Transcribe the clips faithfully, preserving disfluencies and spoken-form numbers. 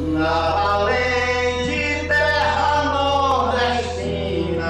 na valente terra nordestina.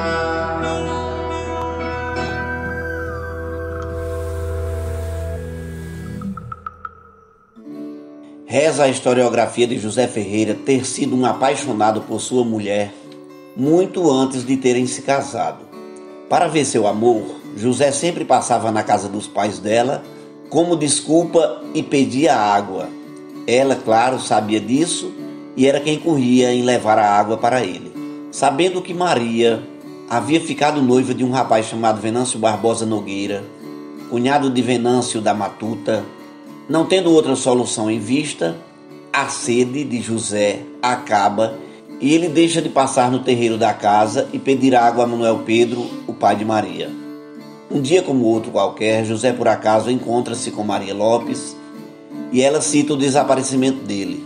Reza a historiografia de José Ferreira ter sido um apaixonado por sua mulher muito antes de terem se casado. Para ver seu amor, José sempre passava na casa dos pais dela como desculpa e pedia água. Ela, claro, sabia disso e era quem corria em levar a água para ele. Sabendo que Maria havia ficado noiva de um rapaz chamado Venâncio Barbosa Nogueira, cunhado de Venâncio da Matuta, não tendo outra solução em vista, a sede de José acaba e ele deixa de passar no terreiro da casa e pedir água a Manuel Pedro, o pai de Maria. Um dia como outro qualquer, José por acaso encontra-se com Maria Lopes e ela cita o desaparecimento dele.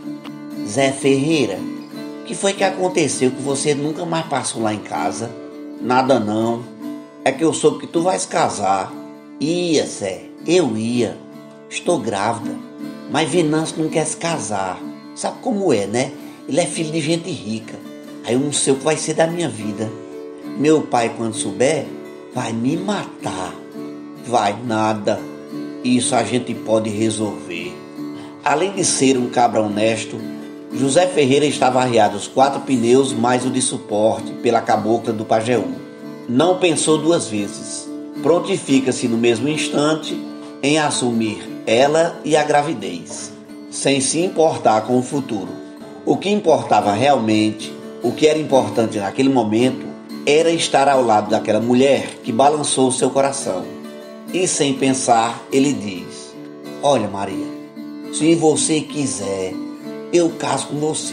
Zé Ferreira, o que foi que aconteceu que você nunca mais passou lá em casa? Nada não, é que eu soube que tu vais casar. Ia, Zé, eu ia, estou grávida, mas Venâncio não quer se casar. Sabe como é, né? Ele é filho de gente rica, aí eu não sei o que vai ser da minha vida. Meu pai, quando souber, vai me matar. Vai nada, isso a gente pode resolver. Além de ser um cabra honesto, José Ferreira estava arriado os quatro pneus mais o de suporte pela cabocla do Pajeú. Não pensou duas vezes, prontifica-se no mesmo instante em assumir ela e a gravidez, sem se importar com o futuro. O que importava realmente, o que era importante naquele momento, era estar ao lado daquela mulher que balançou seu coração. E sem pensar, ele diz: olha, Maria, se você quiser, eu caso com você.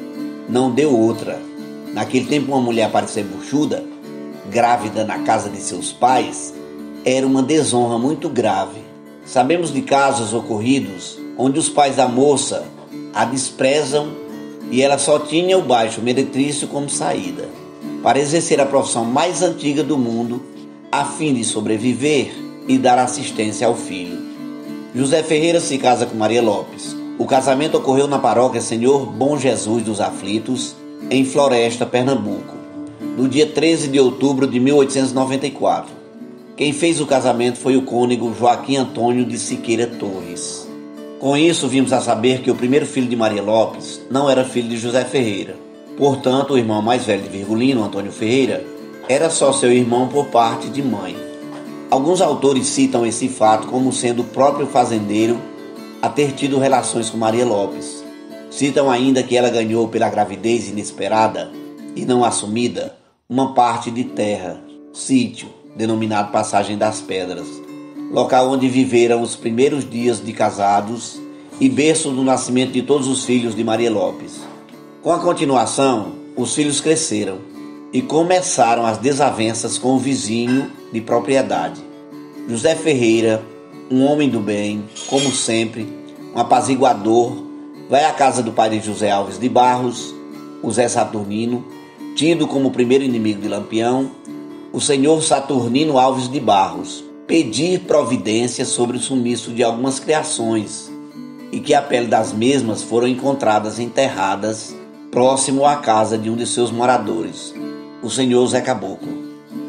Não deu outra. Naquele tempo, uma mulher parecer buchuda, grávida na casa de seus pais, era uma desonra muito grave. Sabemos de casos ocorridos onde os pais da moça a desprezam e ela só tinha o baixo meretrício como saída, para exercer a profissão mais antiga do mundo, a fim de sobreviver e dar assistência ao filho. José Ferreira se casa com Maria Lopes. O casamento ocorreu na paróquia Senhor Bom Jesus dos Aflitos, em Floresta, Pernambuco, no dia treze de outubro de mil oitocentos e noventa e quatro. Quem fez o casamento foi o cônego Joaquim Antônio de Siqueira Torres. Com isso, vimos a saber que o primeiro filho de Maria Lopes não era filho de José Ferreira. Portanto, o irmão mais velho de Virgulino, Antônio Ferreira, era só seu irmão por parte de mãe. Alguns autores citam esse fato como sendo o próprio fazendeiro a ter tido relações com Maria Lopes. Citam ainda que ela ganhou pela gravidez inesperada e não assumida uma parte de terra, sítio, denominado Passagem das Pedras, local onde viveram os primeiros dias de casados e berço do nascimento de todos os filhos de Maria Lopes. Com a continuação, os filhos cresceram e começaram as desavenças com o vizinho de propriedade. José Ferreira, um homem do bem, como sempre, um apaziguador, vai à casa do pai de José Alves de Barros, o Zé Saturnino, tido como o primeiro inimigo de Lampião, o senhor Saturnino Alves de Barros, pedir providência sobre o sumiço de algumas criações e que a pele das mesmas foram encontradas enterradas próximo à casa de um de seus moradores, o senhor Zé Caboclo.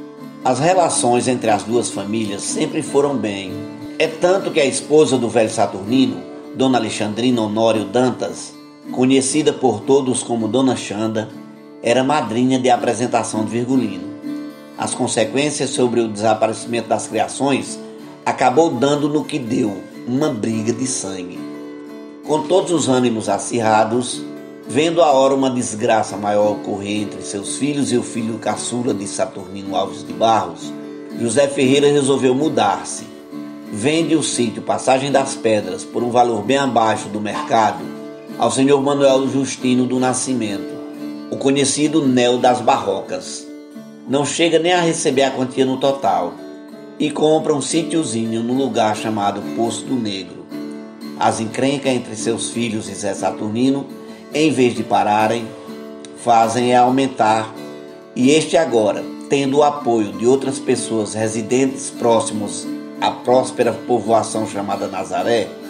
As relações entre as duas famílias sempre foram bem. É tanto que a esposa do velho Saturnino, Dona Alexandrina Honório Dantas, conhecida por todos como Dona Xanda, era madrinha de apresentação de Virgulino. As consequências sobre o desaparecimento das criações acabou dando no que deu, uma briga de sangue. Com todos os ânimos acirrados, vendo a hora uma desgraça maior ocorrer entre seus filhos e o filho caçula de Saturnino Alves de Barros, José Ferreira resolveu mudar-se. Vende o sítio Passagem das Pedras por um valor bem abaixo do mercado ao senhor Manuel Justino do Nascimento, o conhecido Nel das Barrocas. Não chega nem a receber a quantia no total e compra um sítiozinho no lugar chamado Poço do Negro. As encrencas entre seus filhos e Zé Saturnino, em vez de pararem, fazem é aumentar, e este agora, tendo o apoio de outras pessoas residentes próximos à próspera povoação chamada Nazaré,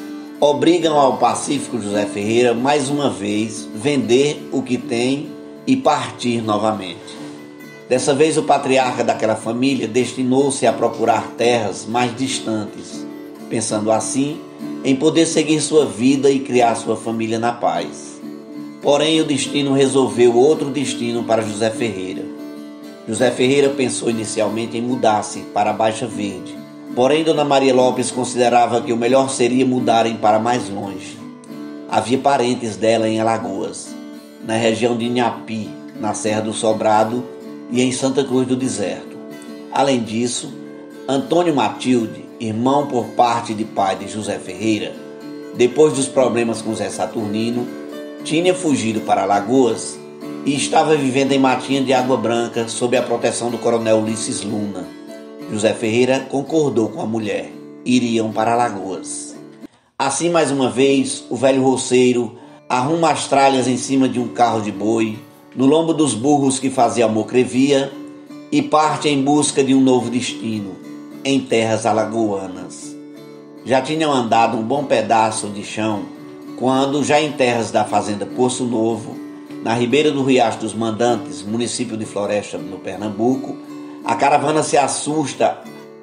obrigam ao pacífico José Ferreira mais uma vez vender o que tem e partir novamente. Dessa vez o patriarca daquela família destinou-se a procurar terras mais distantes, pensando assim em poder seguir sua vida e criar sua família na paz. Porém o destino resolveu outro destino para José Ferreira. José Ferreira pensou inicialmente em mudar-se para a Baixa Verde. Porém, Dona Maria Lopes considerava que o melhor seria mudarem para mais longe. Havia parentes dela em Alagoas, na região de Inhapi, na Serra do Sobrado e em Santa Cruz do Deserto. Além disso, Antônio Matilde, irmão por parte de pai de José Ferreira, depois dos problemas com Zé Saturnino, tinha fugido para Alagoas e estava vivendo em Matinha de Água Branca sob a proteção do coronel Ulisses Luna. José Ferreira concordou com a mulher. Iriam para Alagoas. Assim, mais uma vez, o velho roceiro arruma as tralhas em cima de um carro de boi, no lombo dos burros que fazia almocrevia, e parte em busca de um novo destino, em terras alagoanas. Já tinham andado um bom pedaço de chão, quando, já em terras da fazenda Poço Novo, na ribeira do Riacho dos Mandantes, município de Floresta, no Pernambuco, a caravana se assusta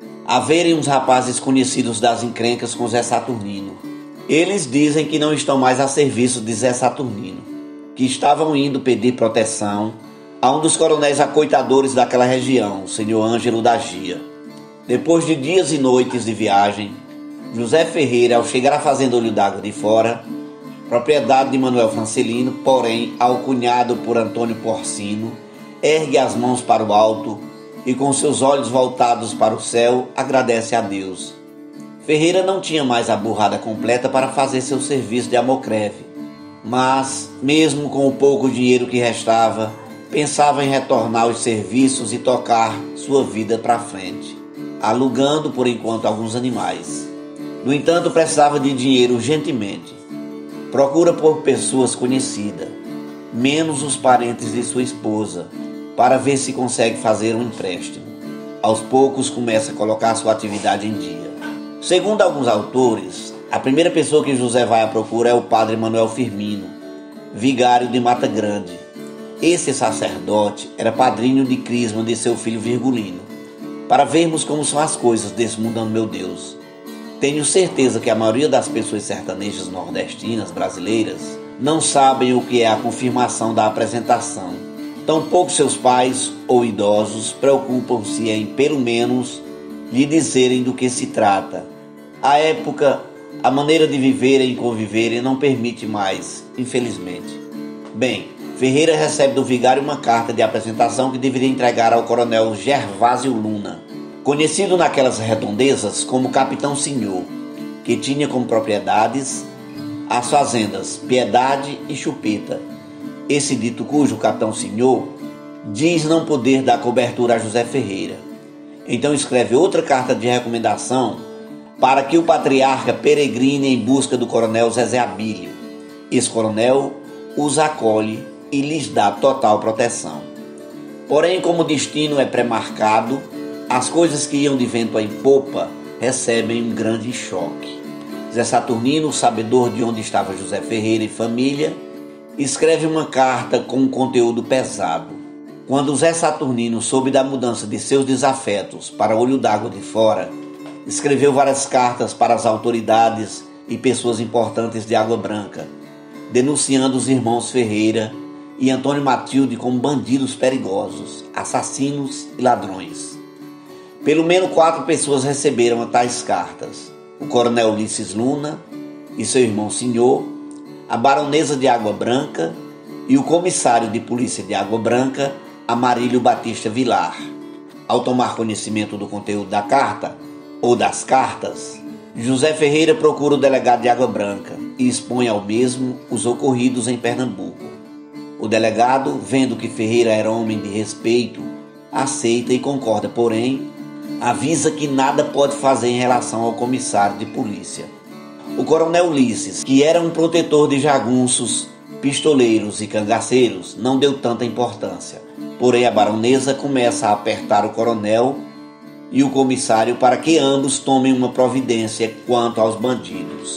a verem uns rapazes conhecidos das encrencas com Zé Saturnino. Eles dizem que não estão mais a serviço de Zé Saturnino, que estavam indo pedir proteção a um dos coronéis acoitadores daquela região, o senhor Ângelo da Gia. Depois de dias e noites de viagem, José Ferreira, ao chegar à fazenda Olho d'Água de Fora, propriedade de Manuel Francelino, porém alcunhado por Antônio Porcino, ergue as mãos para o alto e com seus olhos voltados para o céu, agradece a Deus. Ferreira não tinha mais a burrada completa para fazer seu serviço de almocreve, mas, mesmo com o pouco dinheiro que restava, pensava em retornar aos serviços e tocar sua vida para frente, alugando por enquanto alguns animais. No entanto, precisava de dinheiro urgentemente. Procura por pessoas conhecidas, menos os parentes de sua esposa, para ver se consegue fazer um empréstimo. Aos poucos começa a colocar sua atividade em dia. Segundo alguns autores, a primeira pessoa que José vai à procura é o padre Manuel Firmino, vigário de Mata Grande. Esse sacerdote era padrinho de crisma de seu filho Virgulino. Para vermos como são as coisas desse mundão, meu Deus. Tenho certeza que a maioria das pessoas sertanejas nordestinas brasileiras não sabem o que é a confirmação da apresentação. Tampouco seus pais ou idosos preocupam-se em, pelo menos, lhe dizerem do que se trata. A época, a maneira de viverem e conviverem não permite mais, infelizmente. Bem, Ferreira recebe do vigário uma carta de apresentação que deveria entregar ao coronel Gervásio Luna, conhecido naquelas redondezas como Capitão Senhor, que tinha como propriedades as fazendas Piedade e Chupeta. Esse dito cujo Capitão Senhor diz não poder dar cobertura a José Ferreira. Então escreve outra carta de recomendação para que o patriarca peregrine em busca do coronel Zezé Abílio. Esse coronel os acolhe e lhes dá total proteção. Porém, como o destino é pré-marcado, as coisas que iam de vento em popa recebem um grande choque. Zé Saturnino, sabedor de onde estava José Ferreira e família, escreve uma carta com um conteúdo pesado. Quando Zé Saturnino soube da mudança de seus desafetos para Olho d'Água de Fora, escreveu várias cartas para as autoridades e pessoas importantes de Água Branca, denunciando os irmãos Ferreira e Antônio Matilde como bandidos perigosos, assassinos e ladrões. Pelo menos quatro pessoas receberam tais cartas: o coronel Ulisses Luna e seu irmão Senhor, a baronesa de Água Branca e o comissário de polícia de Água Branca, Amarílio Batista Vilar. Ao tomar conhecimento do conteúdo da carta, ou das cartas, José Ferreira procura o delegado de Água Branca e expõe ao mesmo os ocorridos em Pernambuco. O delegado, vendo que Ferreira era homem de respeito, aceita e concorda, porém, avisa que nada pode fazer em relação ao comissário de polícia. O coronel Ulisses, que era um protetor de jagunços, pistoleiros e cangaceiros, não deu tanta importância. Porém, a baronesa começa a apertar o coronel e o comissário para que ambos tomem uma providência quanto aos bandidos.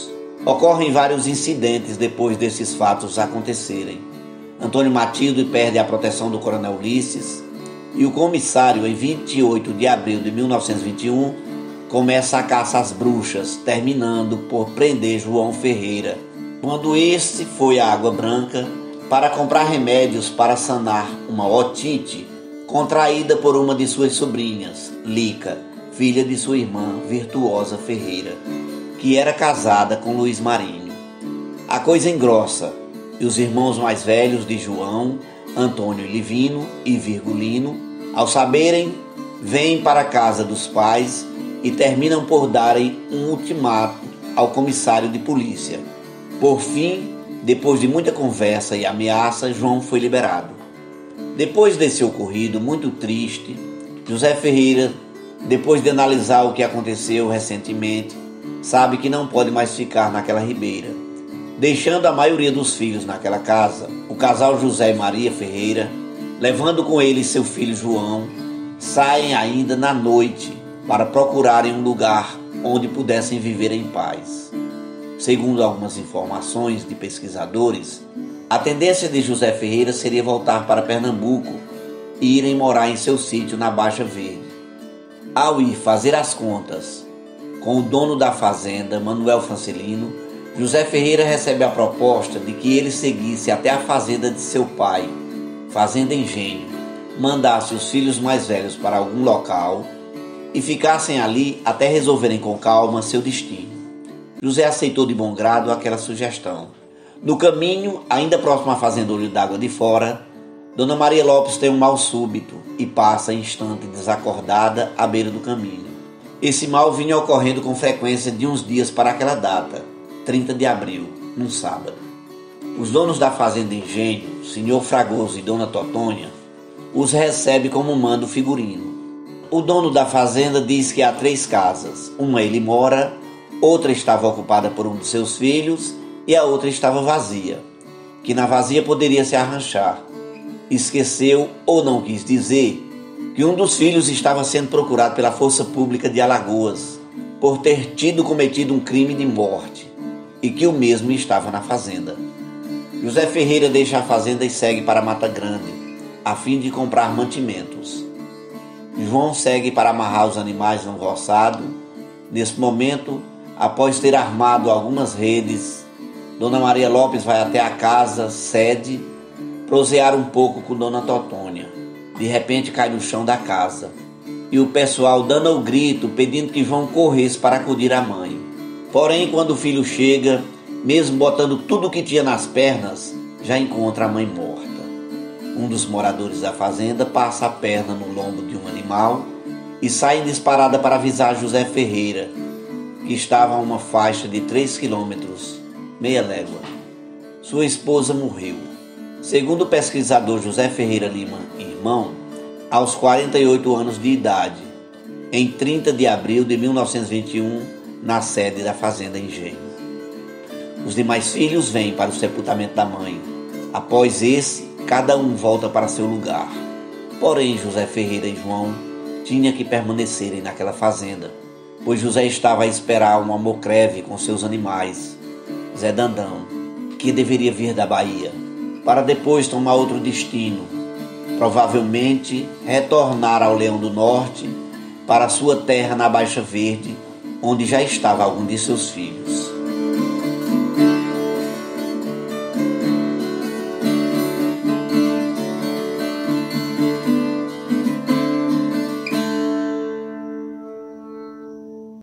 Ocorrem vários incidentes depois desses fatos acontecerem. Antônio Matilde perde a proteção do coronel Ulisses e o comissário, em vinte e oito de abril de mil novecentos e vinte e um, começa a caça às bruxas, terminando por prender João Ferreira, quando este foi à Água Branca para comprar remédios para sanar uma otite contraída por uma de suas sobrinhas, Lica, filha de sua irmã Virtuosa Ferreira, que era casada com Luiz Marinho. A coisa engrossa e os irmãos mais velhos de João, Antônio Livino e Virgulino, ao saberem, vêm para a casa dos pais e terminam por darem um ultimato ao comissário de polícia. Por fim, depois de muita conversa e ameaça, João foi liberado. Depois desse ocorrido muito triste, José Ferreira, depois de analisar o que aconteceu recentemente, sabe que não pode mais ficar naquela ribeira. Deixando a maioria dos filhos naquela casa, o casal José e Maria Ferreira, levando com eles seu filho João, saem ainda na noite para procurarem um lugar onde pudessem viver em paz. Segundo algumas informações de pesquisadores, a tendência de José Ferreira seria voltar para Pernambuco e irem morar em seu sítio na Baixa Verde. Ao ir fazer as contas com o dono da fazenda, Manuel Francelino, José Ferreira recebe a proposta de que ele seguisse até a fazenda de seu pai, Fazenda Engenho, mandasse os filhos mais velhos para algum local e ficassem ali até resolverem com calma seu destino. José aceitou de bom grado aquela sugestão. No caminho, ainda próximo à fazenda Olho d'Água de Fora, Dona Maria Lopes tem um mal súbito e passa instante desacordada à beira do caminho. Esse mal vinha ocorrendo com frequência de uns dias para aquela data, trinta de abril, num sábado. Os donos da fazenda Engenho, senhor Fragoso e Dona Totônia, os recebe como manda o figurino. O dono da fazenda diz que há três casas, uma ele mora, outra estava ocupada por um de seus filhos e a outra estava vazia, que na vazia poderia se arranchar. Esqueceu ou não quis dizer que um dos filhos estava sendo procurado pela Força Pública de Alagoas por ter tido cometido um crime de morte e que o mesmo estava na fazenda. José Ferreira deixa a fazenda e segue para Mata Grande, a fim de comprar mantimentos. João segue para amarrar os animais no roçado. Nesse momento, após ter armado algumas redes, Dona Maria Lopes vai até a casa, sede, prosear um pouco com Dona Totônia. De repente cai no chão da casa e o pessoal dando o grito pedindo que João corresse para acudir a mãe. Porém, quando o filho chega, mesmo botando tudo o que tinha nas pernas, já encontra a mãe morta. Um dos moradores da fazenda passa a perna no lombo de um animal e sai em disparada para avisar José Ferreira, que estava a uma faixa de três quilômetros, meia légua. Sua esposa morreu. Segundo o pesquisador José Ferreira Lima, irmão, aos quarenta e oito anos de idade, em trinta de abril de mil novecentos e vinte e um, na sede da Fazenda Engenho. Os demais filhos vêm para o sepultamento da mãe. Após esse, cada um volta para seu lugar. Porém, José Ferreira e João tinham que permanecerem naquela fazenda, pois José estava a esperar um almocreve com seus animais, Zé Dandão, que deveria vir da Bahia, para depois tomar outro destino, provavelmente retornar ao Leão do Norte, para sua terra na Baixa Verde, onde já estava algum de seus filhos.